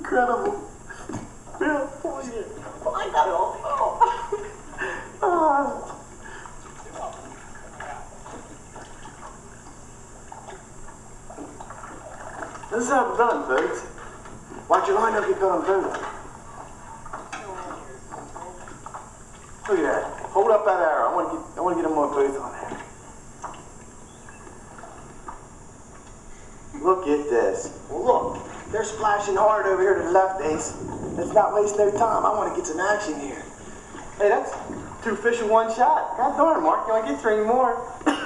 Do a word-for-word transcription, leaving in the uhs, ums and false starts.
incredible. Real, oh yeah. Oh, I got it all. Oh. Ah. This is how it's done, folks. Watch your line up, get done, folks. Look at that. Hold up that arrow. I want to get, I want to get them more boots on there. Look at this. Well, look. They're splashing hard over here to the left, Ace. Let's not waste no time. I want to get some action here. Hey, that's two fish in one shot. God darn, Mark. You want to get three more?